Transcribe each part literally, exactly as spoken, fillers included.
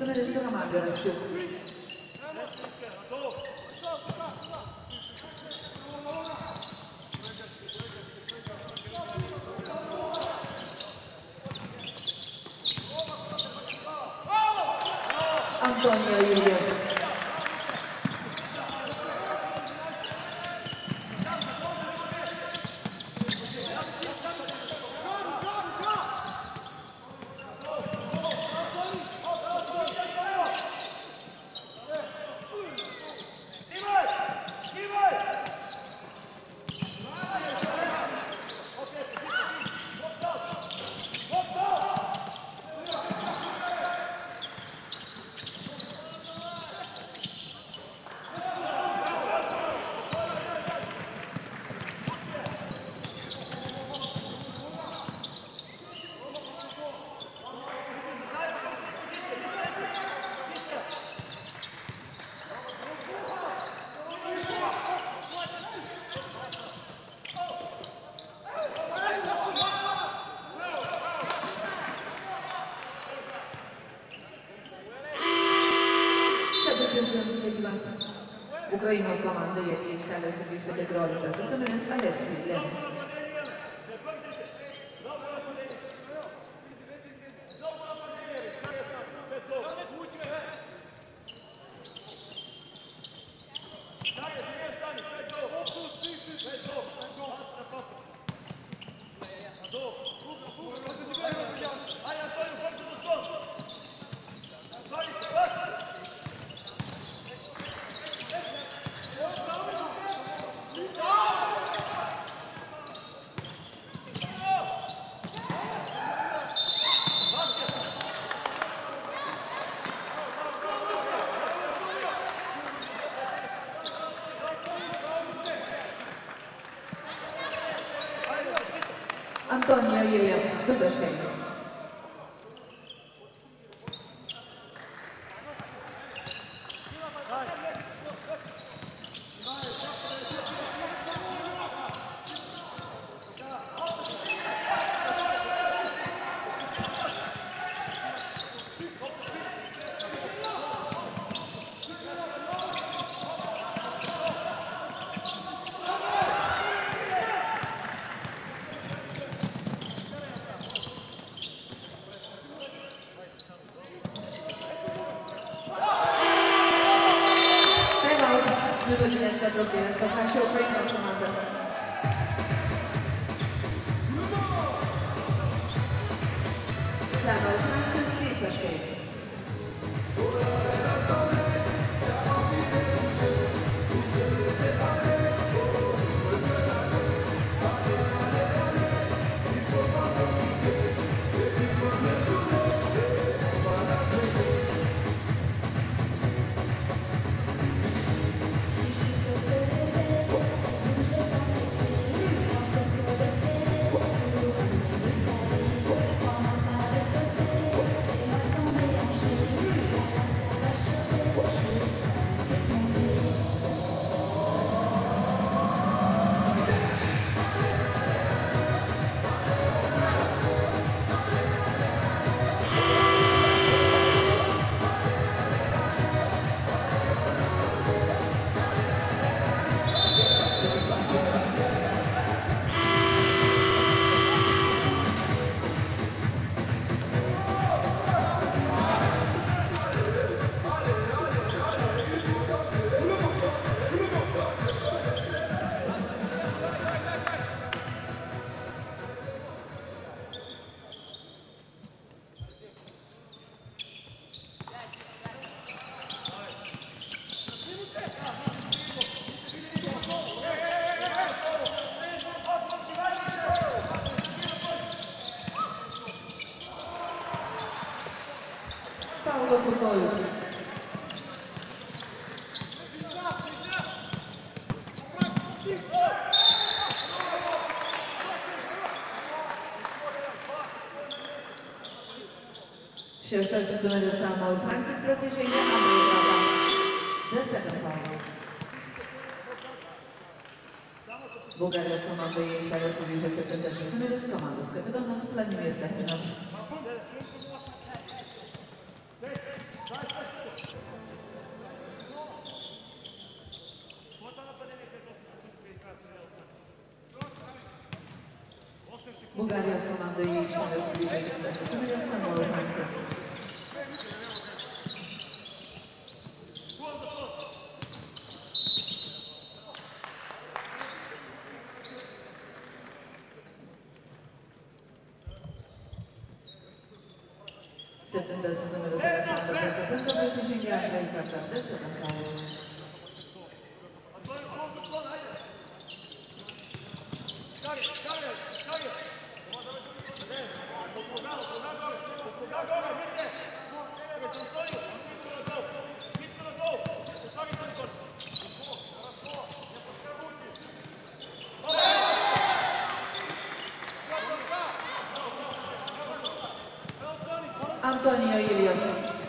numeris Romario Rasiuk. Antonio Iliev. Ukrainos komandai į aikštelę sugrįžta keturioliktasis numeris Aleksij Lenin. Antonio Iliev, du taškai. Vidutinės pertraukėlės paprašė Ukrainos komanda. Slava Ušnanskas, trys taškai. Paulo Kutojus. Šeštasis numeris Samuel Francis prasižengė antrąjį ratą. The second foul. Bulgarijos komandoje į aikštelę sugrįžo septintasis numeris komandos kapitonas Vladimir Platinov. Bulgarijos komanda į šiandien sugrįžę šeštasis numeris Samuel Francis. Septintasis numeris Aleksandras Prokopenko prasižengė antrąjį kartą desetantąjį. Antonio Ilios.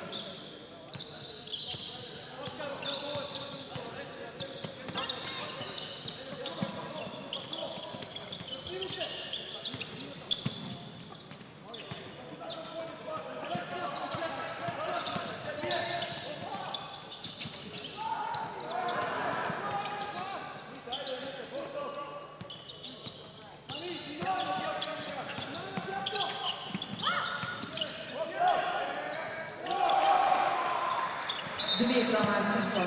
Dmitro Marchenko.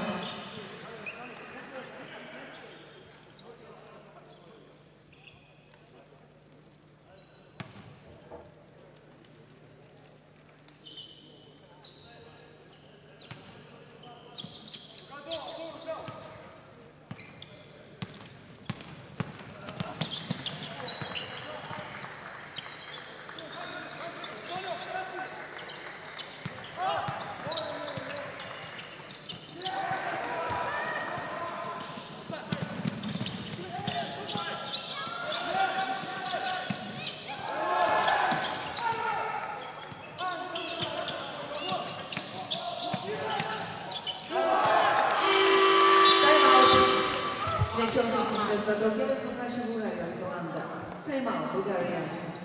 Trečiosios minutės pertraukėlės paprašė Bulgarijos komanda. Time out, Bulgarija.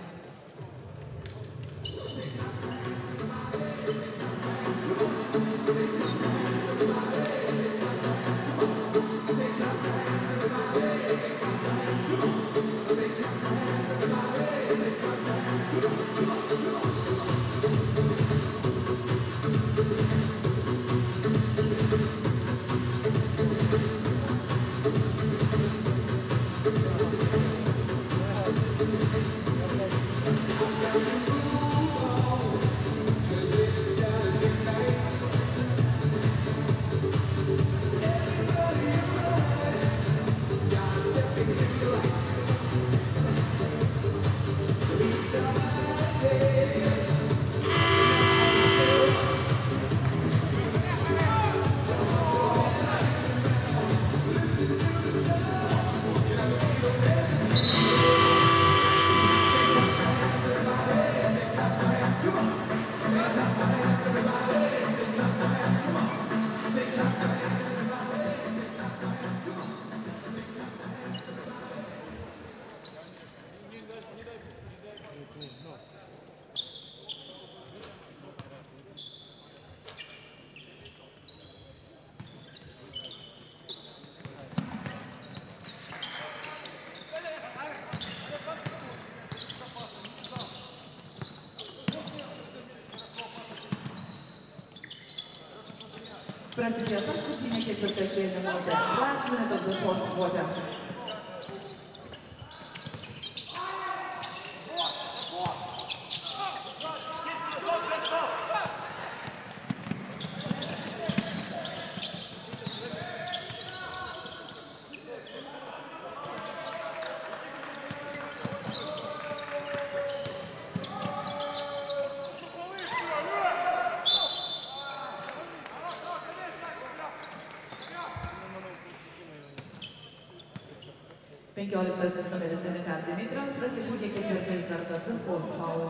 Prasidėjo paskutinė ketvirta kėlinio minutė. Last minute of the fourth quarter. penkioliktasis numeris Dimitar Dimitrov prasižengė ketvirtąjį kartą du force foul.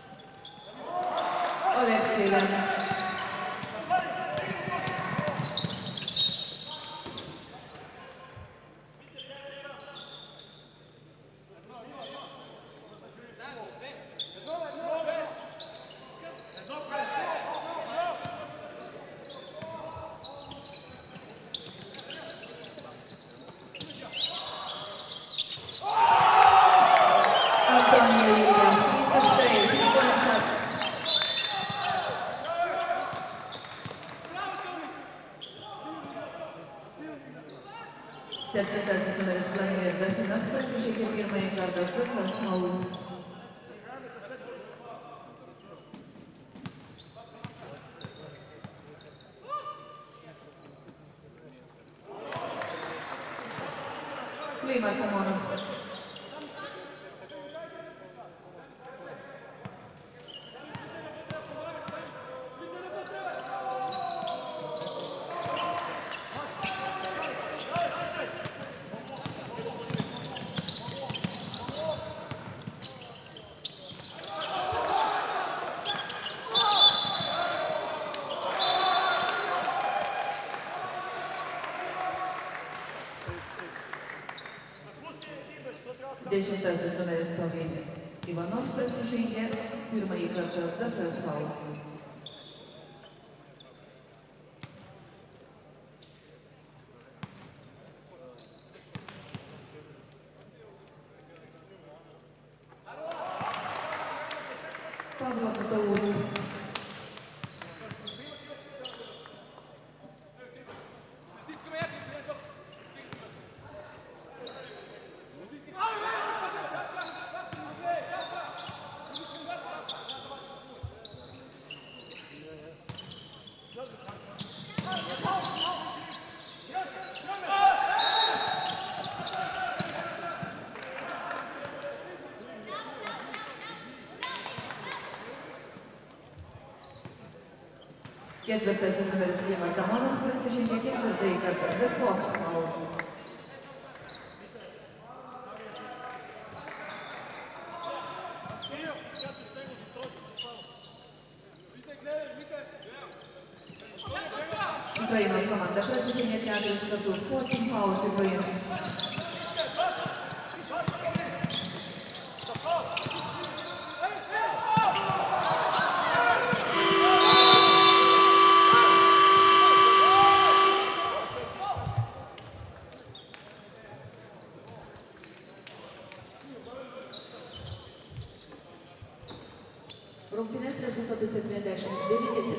Oleg Steven. žaidžia pirmąjį kartą Kučas Maul. Klimas Kamonas. Dešimtasis numeris Pavlė Ivanov prasižengė pirmąjį kartą dažas Maul. Pavlo Kutaus. Ketvirtasis numeris Klimas Kamonas prasižengė ketvirtąjį kartą dažos Maul. Ukrainos komanda prasižengė keturis kartus fourteen fouls Ukrainai. Rungtynės rezultatų septyniasdešimt devyni